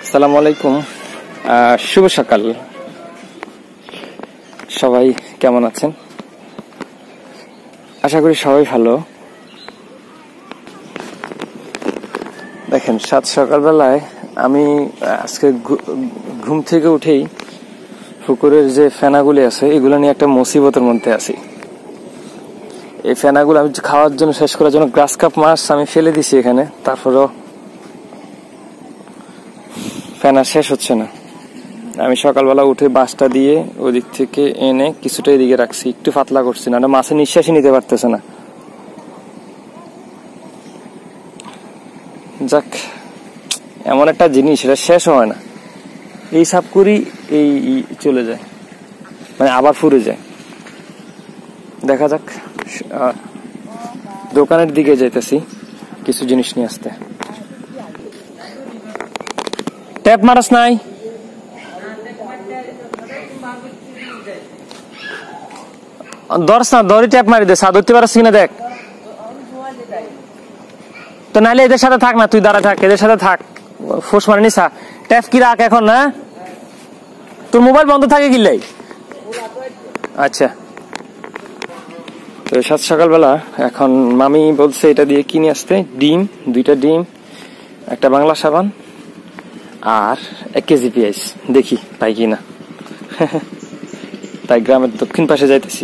আসসালামু আলাইকুম, শুভ সকাল। সবাই কেমন আছেন? আশা করি সবাই ভালো। দেখেন, সাত সকালবেলায় আমি আজকে ঘুম থেকে উঠেই পুকুরের যে ফেনাগুলি আছে এগুলো নিয়ে একটা মুসিবতের মধ্যে আছি। এই ফেনাগুলো আমি খাওয়ার জন্য, শেষ করার জন্য গ্রাস কাপ মাছ আমি ফেলে দিছি এখানে, তারপরেও ফেনা শেষ হচ্ছে না। আমি সকালবেলা উঠে বাঁশটা দিয়ে ওদিক থেকে এনে কিছুটা এদিকে রাখছি, একটু পাতলা করছি, না মাছে নিঃশ্বাসই নিতে পারতেছে না। যাক, এমন একটা জিনিস, এটা শেষ হয় না। এই সাপ করি এই চলে যায়, মানে আবার ফুরে যায়। দেখা যাক, দোকানের দিকে যাইতেছি কিছু জিনিস নিয়ে আসতে। ট্যাপ মারাস নাই? ধরস না, ধরি ট্যাপ মারি দে, সা ধরতে পারস কিনা দেখ তো, নাহলে এদের সাথে থাক না, তুই দাঁড়া থাক, এদের সাথে থাক, ফোস মারি নিসা। ট্যাপ কি রাখ এখন, না তোর মোবাইল বন্ধ থাকে কিলাই? আচ্ছা, তো সাত সকালবেলা এখন মামি বলছে এটা দিয়ে কিনে আসতে, ডিম, 2টা ডিম, একটা বাংলা সাবান আর 1 কেজি পেঁয়াজ। দেখি পাই কিনা। তাই গ্রামের দক্ষিণ পাশে যাইতেছি।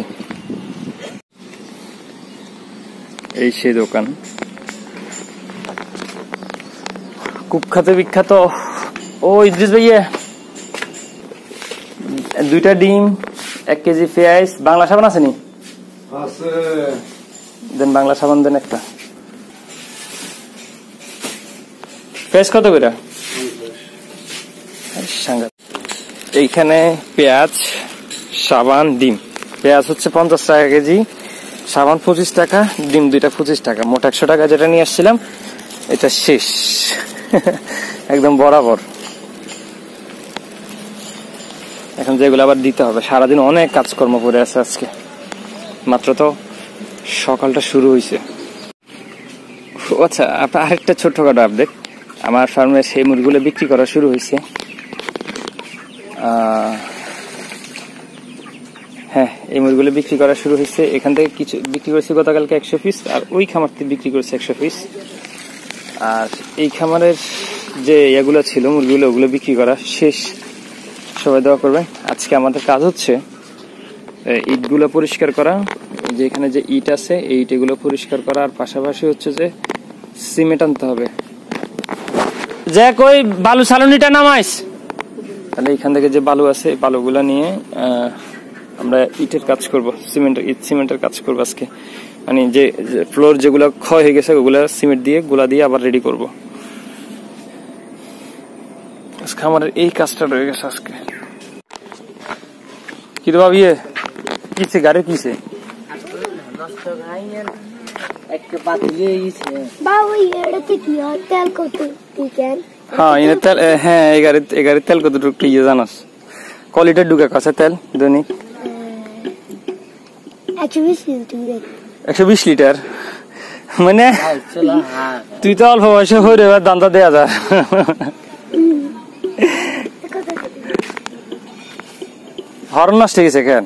এই সেই দোকান, কুখ্যাত বিখ্যাত। ও ইদ্রিস ভাইয়া, 2টা ডিম, 1 কেজি পেঁয়াজ, বাংলা সাবান আছে নি? দেন বাংলা সাবান দেন একটা। পেঁয়াজ কত করে? এইখানে পেঁয়াজ, সাবান, ডিম। পেঁয়াজ হচ্ছে 50 টাকা কেজি, সাবান 25 টাকা, ডিম 2টা 25 টাকা, মোট 100 টাকা যেটা নিয়ে আসছিলাম এটা শেষ। একদম বরাবর। এখন যেগুলো আবার দিতে হবে, সারাদিন অনেক কাজকর্ম করে আছে আজকে, মাত্র তো সকালটা শুরু হয়েছে। আচ্ছা, আরেকটা ছোটখাটো আপডেট, আমার ফার্মে সেই মুরগিগুলো বিক্রি করা শুরু হয়েছে। হ্যাঁ, এই মুরগিগুলো বিক্রি করা শুরু হয়েছে। এখান থেকে কিছু বিক্রি করেছি গতকালকে 100 পিস, আর ওই খামার থেকে বিক্রি করেছে 100 পিস। আর এই খামারের যে এগুলো ছিল মুরগিগুলো, ওগুলো বিক্রি করা শেষ। সবাই দোয়া করবেন। আজকে আমাদের কাজ হচ্ছে ইটগুলো পরিষ্কার করা, যে এখানে যে ইট আছে এই ইটগুলো পরিষ্কার করা, আর পাশাপাশি হচ্ছে যে সিমেন্ট আনতে হবে। যে কই বালু ছালনিটা নামাইস, তাহলে এখান থেকে যে বালু আছে এই বালুগুলা নিয়ে আমরা ইটের কাজ করব, সিমেন্টের কাজ করবো আজকে। মানে যে ফ্লোর যেগুলো ক্ষয় হয়ে গেছে ওগুলা সিমেন্ট দিয়ে গোলা দিয়ে আবার রেডি করব। আজকে আমাদের এই কাজটা রয়ে গেছে আজকে। কি রে বাবু, কিছে গাড়ি কিছে? হ্যাঁ, এই গাড়ির তেল কত ঢুকতে ইয়ে জানাস? ক লিটার ঢুকে কাছে তেল দৈনিক? 120 লিটার। মানে তুই তো অল্প বয়সে হয়ে রে, দান্দা দেয়া যা। হরন নষ্ট হয়ে গেছে কেন?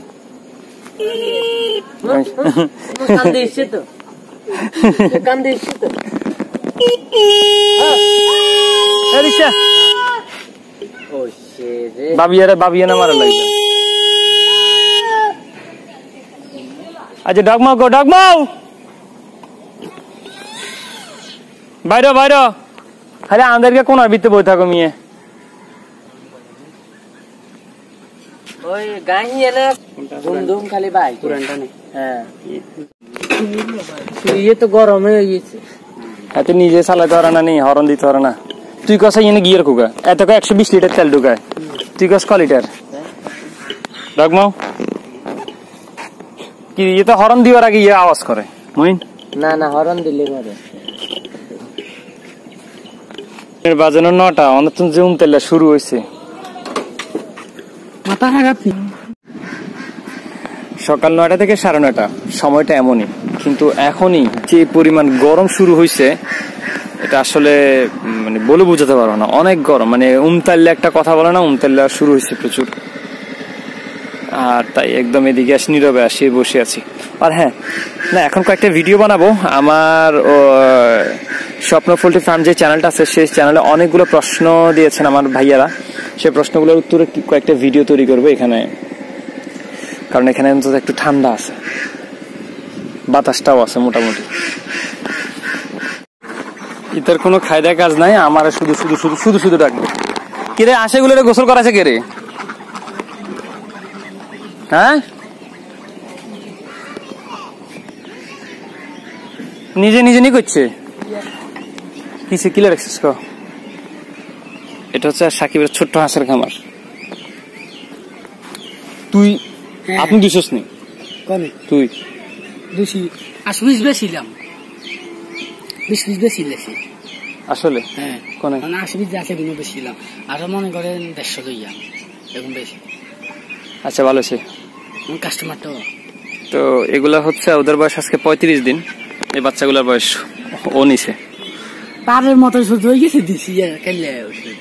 বাবিয়ানা মারা লাগবে। আচ্ছা, ডগমাও গো, ডগমাও বাইরে বাইরে, খালি আমাদেরকে কোন ভিতরে বই থাকো মিয়ে। ওই গাড়ি এনে ধুমধুম খালি ভাই পুরানটা নেই। হ্যাঁ, ইয়ে তো গরমে হয়ে গেছে, এত নিজে চালাতে পারে না, নেই হরন দিতে পারে না। তুই কষা এনে গিয়ার কুকা এত 120 লিটার তেল ঢুকায়, তুই কস ক লিটার? ডগমাও কি ইয়ে তো হরন দিবার আগে ইয়ে আওয়াজ করে মইন? না না, হরন দিলে করে। বাজানো 9টা, অনতন জুম তেলটা শুরু হয়েছে। সকাল 9টা থেকে 9:30, সময়টা এমনই। কিন্তু এখনই যে পরিমাণ গরম শুরু হয়েছে, এটা আসলে মানে বলে বোঝাতে পারবো না, অনেক গরম। মানে উমতাল্লে একটা কথা বলে না, উমতাল্লা শুরু হয়েছে প্রচুর। আর তাই একদম এদিকে আসি, নীরবে আসি, বসে আছি। আর হ্যাঁ, না এখন কয়েকটা ভিডিও বানাবো। আমার স্বপ্ন পোল্ট্রি ফার্ম যে চ্যানেলটা আছে, সেই চ্যানেলে অনেকগুলো প্রশ্ন দিয়েছেন আমার ভাইয়ারা। সেই প্রশ্নগুলোর উত্তরে কয়েকটা ভিডিও তৈরি করবো এখানে, কারণ এখানে অন্তত একটু ঠান্ডা আছে, বাতাসটাও আছে মোটামুটি। ইতার কোনো খায়দা কাজ নাই, আমার শুধু শুধু শুধু শুধু শুধু ডাকবে। কিরে আশেগুলো গোসল করাছে কে রে? হ্যাঁ, নিজে নিজে নি করছে কিসে কিলে রাখছিস? এটা হচ্ছে সাকিবের ছোট্ট হাঁসের খামার। তুই আপনি দুশোস নি? তুই দুশি আসবিস বেশিলাম, বিশ বেশিলেছি আসলে। হ্যাঁ, কোনে মানে আসবিস আছে গুলো বেশিলাম, আরো মনে করেন 150 লইয়া এরকম বেশি। আচ্ছা, ভালো আছে কাস্টমার তো। তো এগুলা হচ্ছে ওদের বয়স আজকে 35 দিন। এই বাচ্চাগুলোর বয়স ও নিছে। পারের মতো শুধু হয়ে গেছে দিছি কেলে।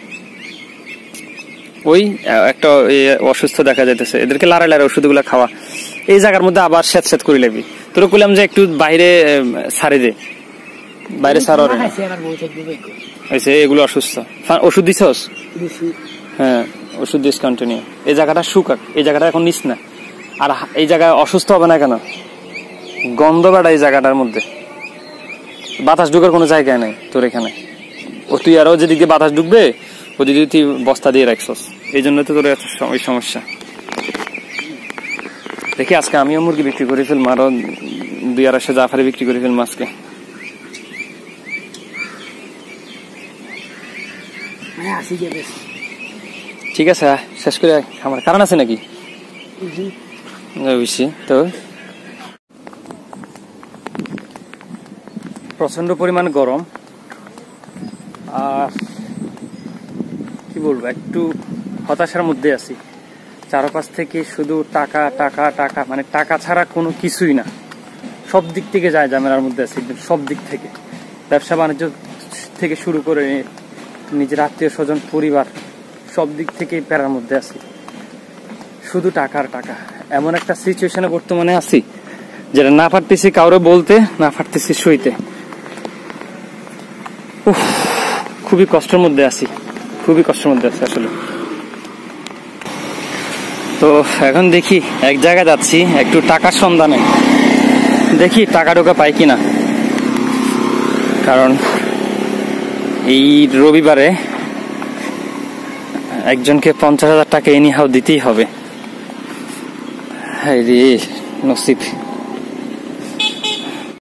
ওই একটা অসুস্থ দেখা যাইতেছে, এদেরকে লাড়াই লাড়াই ওষুধগুলো খাওয়া। এই জায়গার মধ্যে আবার স্যাঁত স্যাঁত করে লাগবি। তোর কইলাম যে একটু বাইরে ছাড়ে দে, বাইরে ছাড়। হয়েছে এগুলো অসুস্থ, ওষুধ দিছস? হ্যাঁ, ওষুধ দিস কন্টিনিউ। এই জায়গাটা শুকাক, এই জায়গাটা এখন নিস না। আর এই জায়গায় অসুস্থ হবে না কেন? গন্ধ বেড়া এই জায়গাটার মধ্যে, বাতাস ঢুকার কোনো জায়গায় নাই তোর এখানে। ও তুই আরো যেদিকে বাতাস ঢুকবে ওদিকে তুই বস্তা দিয়ে রাখছস, এই জন্য তো তোর এত সমস্যা। দেখি আজকে আমিও মুরগি বিক্রি করে ফেলবো, আরো 2-250 জাফারি বিক্রি করে ফেলবো আজকে। ঠিক আছে, শেষ করে আমার কারণ আছে নাকি? তো প্রচন্ড পরিমাণ গরম, আর কি বলবো, একটু হতাশার মধ্যে আছি। চারপাশ থেকে শুধু টাকা টাকা টাকা, মানে টাকা ছাড়া কোনো কিছুই না। সব দিক থেকে যায় ঝামেলার মধ্যে আছি, সব দিক থেকে। ব্যবসা বাণিজ্য থেকে শুরু করে নিজের আত্মীয় স্বজন, পরিবার, সব দিক থেকে প্যারার মধ্যে আছি। শুধু টাকার টাকা। এমন একটা সিচুয়েশনে বর্তমানে আছি যেটা না পারতেছি কাউরে বলতে, না পারতেছি সইতে। খুবই কষ্টের মধ্যে আছি, খুবই কষ্টের মধ্যে আছি আসলে। তো এখন দেখি, এক জায়গায় যাচ্ছি একটু টাকার সন্ধানে, দেখি টাকা টোকা পাই কিনা। কারণ এই রবিবারে একজনকে 50,000 টাকা এনিহাও দিতেই হবে। হায় রে নসিব।